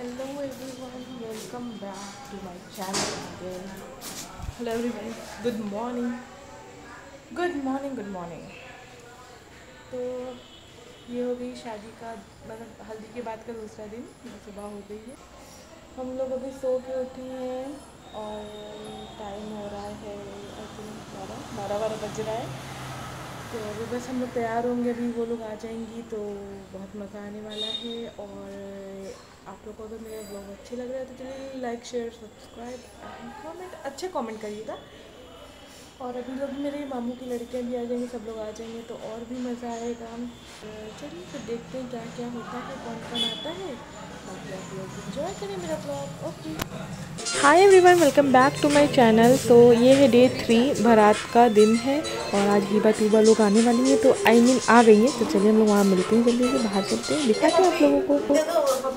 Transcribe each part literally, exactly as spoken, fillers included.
Hello everyone, welcome back to my channel again. Hello everyone, good morning. Good morning, good morning. तो ये हो गई शादी का मतलब हल्दी के बाद का दूसरा दिन। सुबह हो गई है, हम लोग अभी सो के उठे हैं और टाइम हो रहा है आई थिंक बारह बारह बारह बज रहा है। तो अभी बस हम लोग तैयार होंगे, अभी वो लोग आ जाएंगी तो बहुत मज़ा आने वाला है। और आप लोगों को अगर मेरे ब्लॉग अच्छे लग रहे हैं तो चलिए like share subscribe and comment, अच्छे कमेंट करिएगा। और अभी लोग मेरे मामू की लड़कियां भी आ जाएंगी, सब लोग आ जाएंगे तो और भी मज़ा आएगा। चलिए फिर देखते हैं क्या क्या होता है, कौन कौन आता है। बाकी आप लोग एंजॉय करें मेरा blog. Okay, hi everyone, welcome back to my channel. तो ये है डे थ्री, बारात का दिन है और आज हिबा टूबा लोग आने वाली है, तो आई मीन आ गई है। तो चलिए हम लोग वहाँ मिलते हैं, जल्दी से बाहर चलते हैं, दिखाते हैं आप लोगों को, को।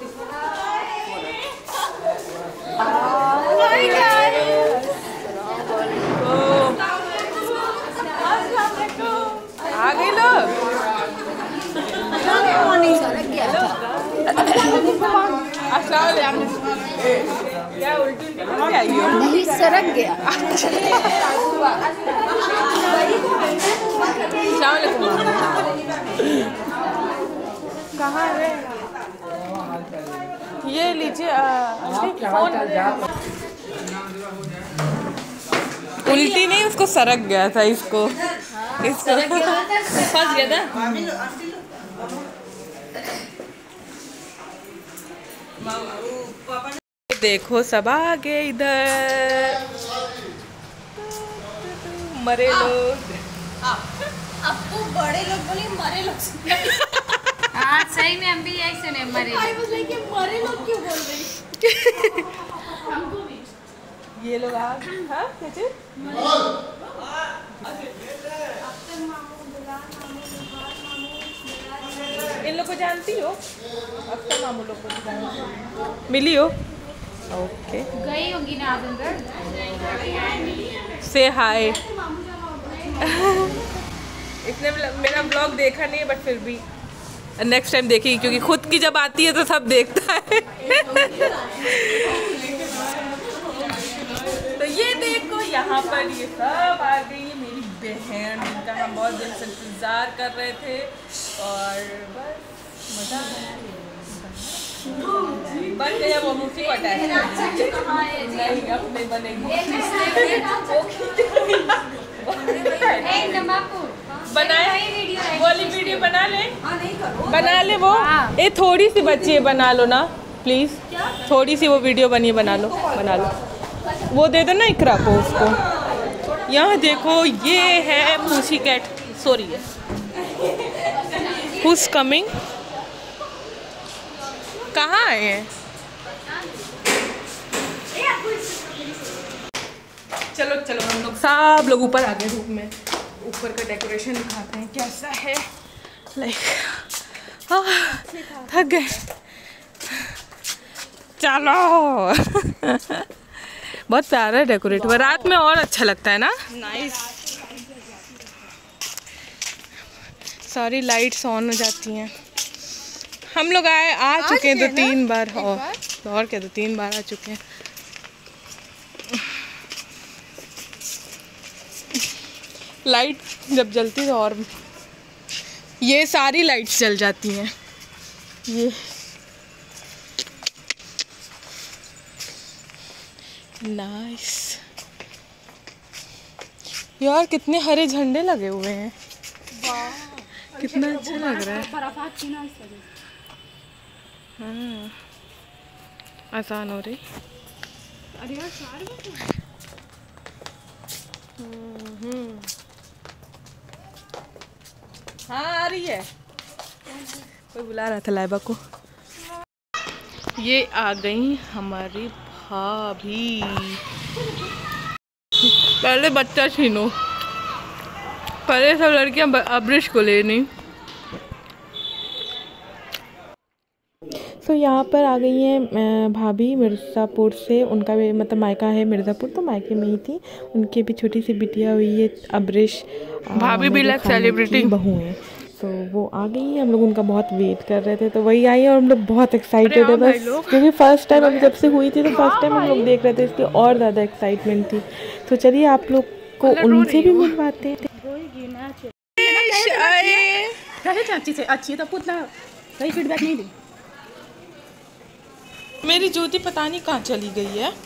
आ गई लोग, क्या उल्टी उल्टी आई हो? नहीं, सरक गया। कहाँ है? ये लीजिए फोन। उल्टी नहीं, उसको सरक गया था, इसको इसको फंस गया था। देखो सब आ गए इधर, मरे लोग। आपको बड़े लोग बोले, मरे लोग। हाँ सही में हम भी यही सुने, मरे लोग। मरे लोग क्यों बोल रही? हमको भी ये लोग आ हाँ कैसे इन लोग को जानती हो? अब तो मामू लोग को जानती हो, मिली हो? ओके, गई होंगी ना आप अंदर। से हाय। इसने मेरा ब्लॉग देखा नहीं है बट फिर भी नेक्स्ट टाइम देखेगी, क्योंकि खुद की जब आती है तो सब देखता है। तो ये देखो यहाँ पर ये सब आ गई है, मेरी बहन जिनका हम बहुत दिन से इंतजार कर रहे थे। और बस मज़ा बन गया, वो मुझे पता है नहीं अब नहीं बनेगी। बनाए वाली वीडियो बना ले, बना ले वो। ए थोड़ी सी बच्ची है, बना लो ना प्लीज़, थोड़ी सी वो वीडियो बनी, बना लो बना लो। वो दे दो ना इकरा को, उसको। यहाँ देखो ये है पूसी कैट, सॉरी है हुज कमिंग। कहाँ आए हैं? चलो चलो हम लोग सब लोग ऊपर आ गए धूप में। ऊपर का डेकोरेशन दिखाते हैं कैसा है। लाइक थक गए, चलो। बहुत प्यारा है डेकोरेट, रात में और अच्छा लगता है ना। नाइस। सारी लाइट्स ऑन हो जाती हैं। हम लोग आए आ चुके हैं तो तीन बार, और और क्या, तो तीन बार आ चुके हैं। लाइट जब जलती है तो और ये सारी लाइट्स जल जाती हैं। ये नाइस यार, कितने हरे झंडे लगे हुए हैं, कितना अच्छा लग रहा है। हाँ आसान हो रही। अरे यार हम्म हाँ आ रही है, कोई बुला रहा था लाइबा को। ये आ गई हमारी भाभी। पहले बच्चा छीनो, पहले सब लड़कियां अब्रिश को लेनी। तो so, यहाँ पर आ गई हैं भाभी मिर्ज़ापुर से, उनका भी मतलब मायका है मिर्ज़ापुर, तो मायके में ही थी। उनकी भी छोटी सी बिटिया हुई है अब्रिश। भाभी भी लाइक सेलिब्रिटी बहू हैं, तो वो आ गई हैं, हम लोग उनका बहुत वेट कर रहे थे, तो वही आई और हम लोग बहुत एक्साइटेड है बस, क्योंकि फर्स्ट टाइम अभी जब से हुई थी तो फर्स्ट टाइम हम लोग देख रहे थे, इसलिए और ज़्यादा एक्साइटमेंट थी। तो चलिए आप लोग को उनसे भी मिलवाते हैं। अच्छी से अच्छी है तो आपको उतना सही फीडबैक नहीं दी। मेरी ज्योति पता नहीं कहाँ चली गई है।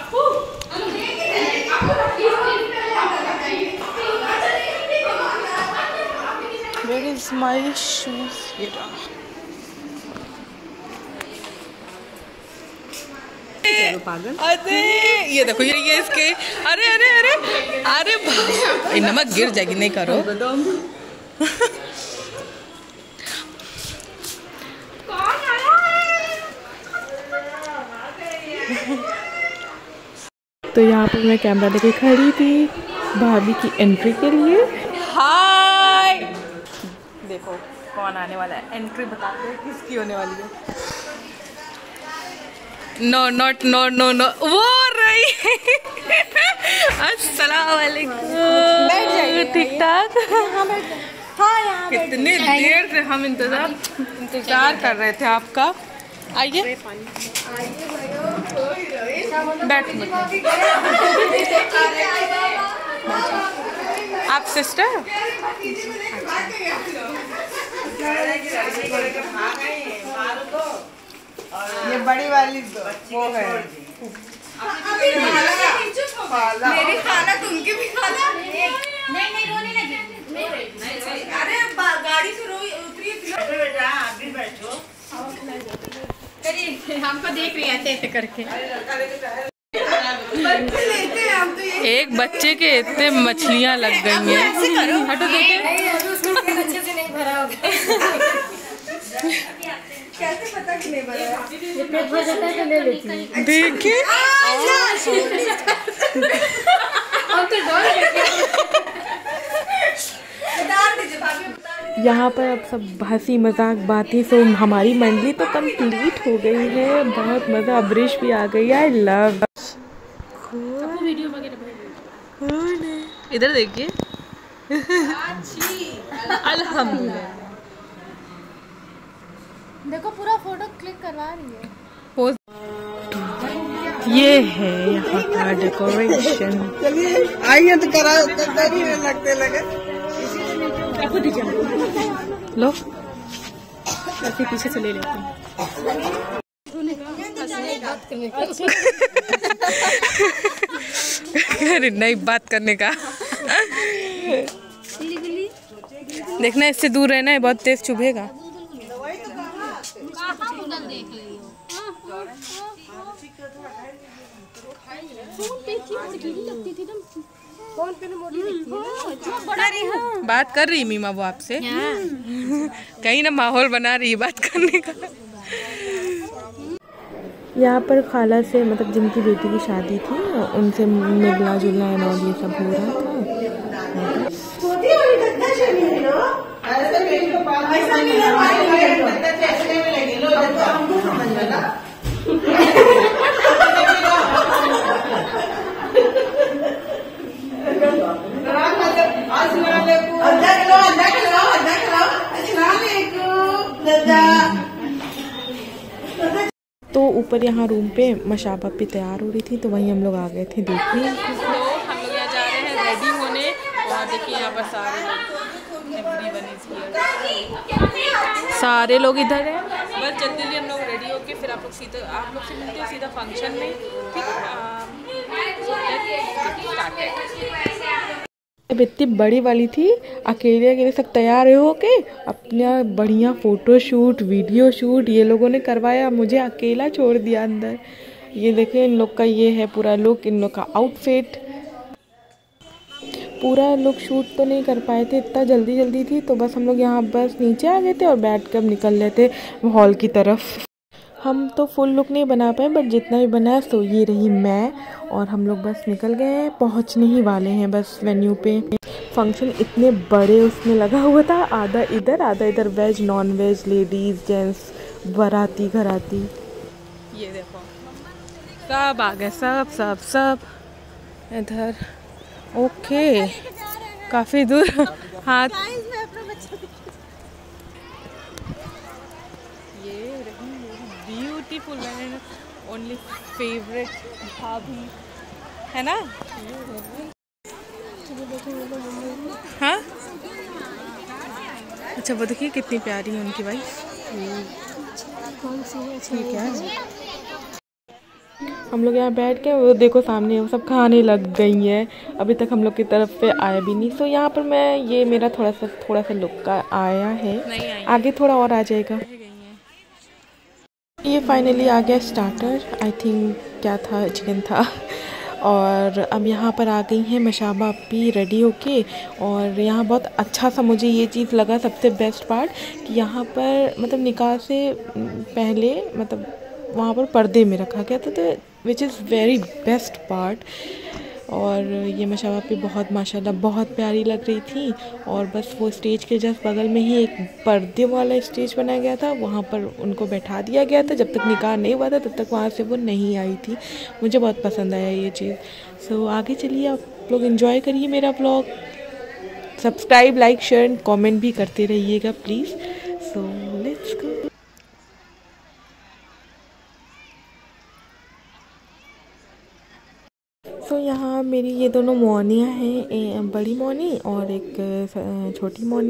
Where is my shoes? ये रहा। अरे ये देखो ये ये इसके अरे अरे अरे अरे भाई नमक गिर जाएगी, नहीं करो। तो यहाँ पर मैं कैमरा लेके खड़ी थी भाभी की एंट्री के लिए। हाय देखो कौन आने वाला है, एंट्री बताते हैं किसकी होने वाली है। No not no no no वो रही। अस्सलाम वालेकुम। ठीक ठाक। कितनी देर से हम इंतजार इंतजार कर रहे थे आपका। आइए बैठ आप सिस्टर। ये बड़ी वाली वो है मेरी खाना, तुमकी भी खाना। नहीं नहीं रोने लगी। अरे गाड़ी से रो उतरी बेटा, आप भी बैठो। हमको देख रही है ऐसे करके। एक बच्चे के इतने मछलियाँ लग गई हैं। हटो देखे अच्छे से नहीं भरा होगा। कैसे पता कि नहीं भरा? ये पेट भर जाता है तो ले लेती हूँ। देखिए हम तो डर गए। यहाँ पर अब सब हंसी मजाक बातें, तो हमारी मंडली तो कंप्लीट हो गई है। बहुत मज़ा, अब्रिश भी आ गई। I love. वीडियो वगैरह इधर देखिए। अल्हम्दुलिल्लाह। देखो पूरा फोटो क्लिक करवा रही है। पोज ये है यहाँ का डेकोरेशन। आइए तो करा लगते लगे। लो ऐसे पीछे से ले लेते हैं। अरे नहीं बात करने का। देखना इससे दूर रहना है, बहुत तेज चुभेगा। बात कर रही मीमा वो आपसे। कहीं ना माहौल बना रही है बात करने का। यहाँ पर खाला से मतलब जिनकी बेटी की शादी थी उनसे मिलना जुलना एंड ऑल ये सब हो रहा था। तो ऊपर यहाँ रूम पे मशाबा पे तैयार हो रही थी, तो वहीं हम लोग आ गए थे देखने। तो हम लोग यहाँ जा रहे हैं रेडी होने, और देखिए यहाँ पर सारे लोग सारे लोग इधर हैं। बस जल्दी जल्दी हम लोग रेडी होके फिर आप लोग सीधा आप लोग से मिलते हैं सीधा फंक्शन में। ठीक अब इतनी बड़ी वाली थी, अकेले अकेले सब तैयार हो के अपना बढ़िया फ़ोटो शूट वीडियो शूट ये लोगों ने करवाया, मुझे अकेला छोड़ दिया अंदर। ये देखिए इन लोग का ये है पूरा लुक, इन लोग का आउटफिट। पूरा लुक शूट तो नहीं कर पाए थे, इतना जल्दी जल्दी थी, तो बस हम लोग यहाँ बस नीचे आ गए थे और बैठ कर निकल लेते हॉल की तरफ। हम तो फुल लुक नहीं बना पाए, बट जितना भी बना तो ये रही मैं, और हम लोग बस निकल गए हैं, पहुंचने ही वाले हैं बस वेन्यू पे। फंक्शन इतने बड़े उसमें लगा हुआ था, आधा इधर आधा इधर, veg non veg, ladies gents, बाराती घराती। ये देखो सब आ गए, सब सब सब इधर। ओके काफ़ी दूर हाथ ब्यूटीफुल एंड ओनली फेवरेट भाभी है ना। हाँ अच्छा वो देखिए कितनी प्यारी है उनकी वाइफ। ठीक है हम लोग यहाँ बैठ के वो देखो सामने वो सब खाने लग गई हैं। अभी तक हम लोग की तरफ पे आया भी नहीं। सो यहाँ पर मैं ये मेरा थोड़ा सा थोड़ा सा लुक का आया है, आगे थोड़ा और आ जाएगा। ये फाइनली आ गया स्टार्टर, आई थिंक क्या था, चिकन था। और अब यहाँ पर आ गई हैं मशाबा अपी रेडी होके। और यहाँ बहुत अच्छा सा मुझे ये चीज़ लगा सबसे बेस्ट पार्ट कि यहाँ पर मतलब निकाह से पहले मतलब वहाँ पर पर्दे में रखा गया था, तो which is very best part. और ये मशाबा अपी बहुत माशाल्लाह बहुत प्यारी लग रही थी। और बस वो स्टेज के जस्ट बगल में ही एक पर्दे वाला स्टेज बनाया गया था, वहाँ पर उनको बैठा दिया गया था। जब तक निकाह नहीं हुआ था तब तक वहाँ से वो नहीं आई थी। मुझे बहुत पसंद आया ये चीज़। सो so, आगे चलिए आप लोग एंजॉय करिए मेरा blog. Subscribe like share and comment भी करते रहिएगा प्लीज़। So let's go. तो so, यहाँ मेरी ये दोनों मौनियाँ हैं, बड़ी मौनी और एक छोटी मौनी।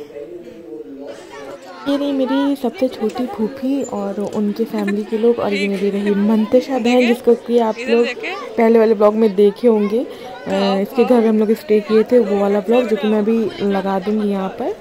ये रही मेरी सबसे छोटी फूफी और उनके फैमिली के लोग। और ये मेरी रही मंतशा बहन, जिसको कि आप लोग पहले वाले ब्लॉग में देखे होंगे। इसके घर हम लोग स्टे किए थे, वो वाला ब्लॉग जो कि मैं भी लगा दूँगी यहाँ पर।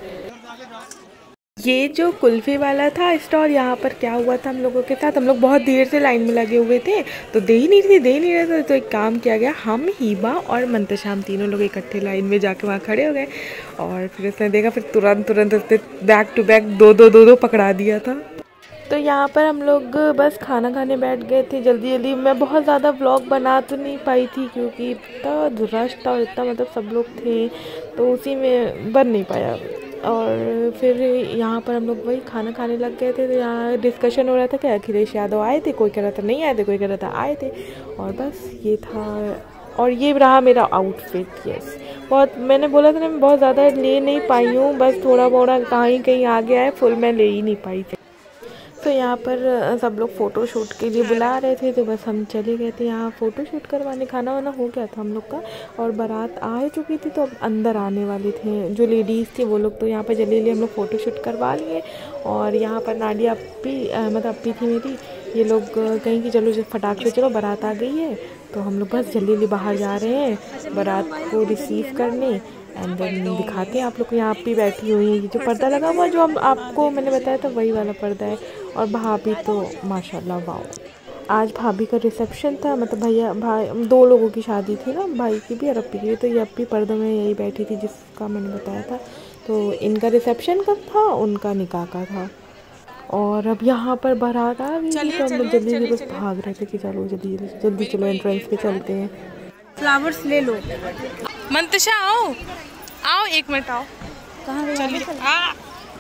ये जो कुल्फ़ी वाला था स्टॉल, यहाँ पर क्या हुआ था हम लोगों के साथ, हम लोग बहुत देर से लाइन में लगे हुए थे तो दे ही नहीं थे दे ही नहीं रहे थे। तो एक काम किया गया, हम हिबा और मंतशा हम तीनों लोग इकट्ठे लाइन में जाके वहाँ खड़े हो गए। और फिर उसने देखा, फिर तुरंत तुरंत उसने बैक टू बैक दो दो दो दो पकड़ा दिया था। तो यहाँ पर हम लोग बस खाना खाने बैठ गए थे जल्दी जल्दी। मैं बहुत ज़्यादा व्लॉग बना तो नहीं पाई थी क्योंकि इतना रश था, इतना मतलब सब लोग थे तो उसी में बन नहीं पाया। और फिर यहाँ पर हम लोग वही खाना खाने लग गए थे। तो यहाँ डिस्कशन हो रहा था कि अखिलेश यादव आए थे, कोई कह रहा था नहीं आए थे, कोई कह रहा था आए थे। और बस ये था। और ये रहा मेरा आउटफिट। यस बहुत, मैंने बोला था ना मैं बहुत ज़्यादा ले नहीं पाई हूँ, बस थोड़ा मोड़ा कहीं कहीं आ गया है, फुल मैं ले ही नहीं पाई थी। तो यहाँ पर सब लोग फ़ोटो शूट के लिए बुला रहे थे तो बस हम चले गए थे यहाँ फ़ोटो शूट करवाने। खाना वाना हो गया था हम लोग का और बारात आ चुकी थी तो अब अंदर आने वाले थे जो लेडीज़ थी वो लोग। तो यहाँ पर जल्दी जल्दी हम लोग फ़ोटो शूट करवा लिए। और यहाँ पर नाडिया अपी मतलब अपी थी मेरी, ये लोग कहीं कि चलो जब फटाक से चलो बारात आ गई है। तो हम लोग बस जल्दी जल्दी बाहर जा रहे हैं बारात को रिसीव करने। एंड देन दिखाते हैं आप लोग को। यहाँ पे बैठी हुई है, जो पर्दा लगा हुआ जो हम आपको मैंने बताया था वही वाला पर्दा है। और भाभी तो माशाल्लाह वाओ, आज भाभी का रिसेप्शन था, मतलब भैया भाई दो लोगों की शादी थी ना, भाई की भी और अपी की भी। तो ये अपी पर्दों में यही बैठी थी जिसका मैंने बताया था। तो इनका रिसेप्शन का था, उनका निकाह का था। और अब यहाँ पर बारात आ गई थी तो हम लोग जल्दी जल्दी बस भाग रहे थे कि चलो जल्दी जल्दी चलो एंट्रेंस पे चलते हैं। फ्लावर्स ले लो। मंतशा आओ आओ एक मिनट आओ। कहाँ गई? चलिए आ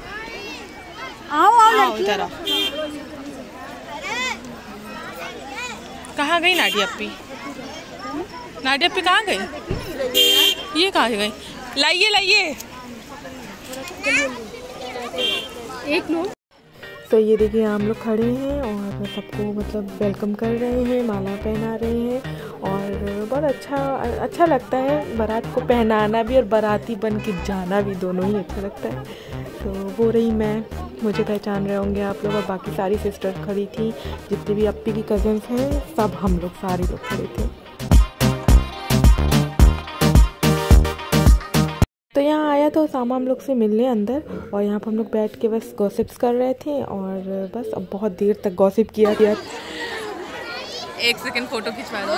आओ आओ आओ इधर आओ। कहाँ गई नाडिया अपी? नाडिया अपी कहाँ गई? ये कहाँ गई? लाइए लाइए एक लो। तो ये देखिए हम लोग खड़े हैं और सबको मतलब वेलकम कर रहे हैं, माला पहना रहे हैं। और बहुत अच्छा अच्छा लगता है बारात को पहनाना भी और बाराती बन के जाना भी, दोनों ही अच्छा लगता है। तो वो रही मैं, मुझे पहचान रहे होंगे आप लोग। और बाकी सारी सिस्टर खड़ी थी, जितनी भी अपी की कज़न्स हैं सब हम लोग सारे लोग खड़े थे। तो यहाँ आया तो सामा हम लोग से मिलने अंदर। और यहाँ पर हम लोग बैठ के बस गॉसिप्स कर रहे थे और बस अब बहुत देर तक गॉसिप किया गया। एक सेकंड फोटो खिंचवा दो।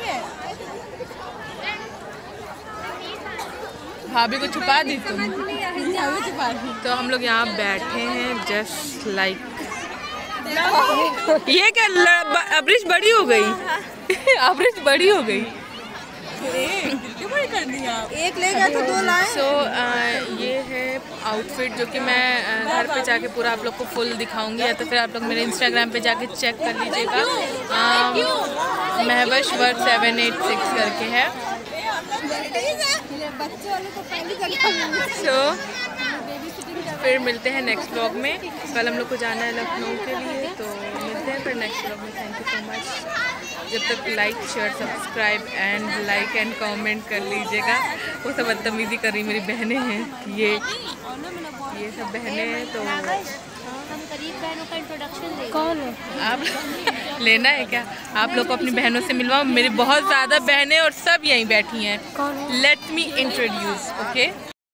भाभी को छुपा दी तुम? छुपा दी। तो हम लोग यहाँ बैठे हैं जस्ट लाइक ये क्या अब्रिश बड़ी हो गई अब्रिश बड़ी हो गई। एक ले गया तो दो लाए। सो so, ये है आउटफिट जो कि मैं घर पे जाके पूरा आप लोग को फुल दिखाऊंगी, या तो फिर आप लोग मेरे इंस्टाग्राम पे जाके चेक कर लीजिएगा। Mahvash word seven eight six करके है। सो so, फिर मिलते हैं नेक्स्ट ब्लॉग में। कल हम लोग को जाना है लखनऊ के लिए, तो मिलते हैं। फिर नेक्स्ट व्लॉग में। Thank you so much. जब तक like share subscribe and like and comment कर लीजिएगा। वो सब बदतमीज़ी कर रही मेरी बहनें हैं, ये ये सब बहनें हैं। तो हम करीब बहनों का इंट्रोडक्शन दे। कौन है? आप लेना है क्या? आप लोग को अपनी बहनों से मिलवाओ। मेरी बहुत ज़्यादा बहनें और सब यहीं बैठी हैं। कौन है? Let me introduce. ओके,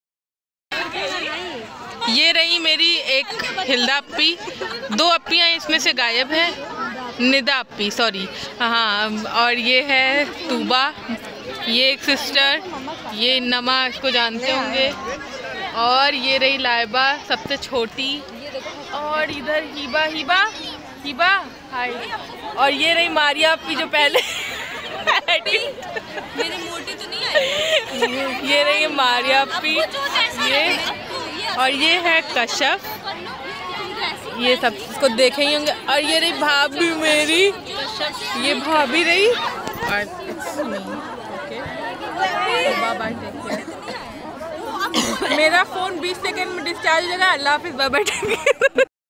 ये रही मेरी एक हिल्दा अप्पी, दो अप्पियाँ इसमें से गायब हैं, निदा अप्पी सॉरी, हाँ। और ये है तूबा, ये एक सिस्टर, ये नमा, इसको जानते होंगे। और ये रही लाइबा सबसे छोटी, और इधर हिबा हिबा हिबा हाय। और ये रही मारिया अप्पी जो पहले मेरी मोटी तो नहीं आई। ये रही मारिया अप्पी, ये और ये है कश्यप, ये सब इसको देखे ही होंगे। और ये रही भाभी मेरी, ये भाभी रही। और it's me, okay? Bye bye, take care. मेरा फ़ोन बीस सेकंड में डिस्चार्ज हो जाएगा। अल्लाह हाफिज़, बाय बाय, टेक केयर।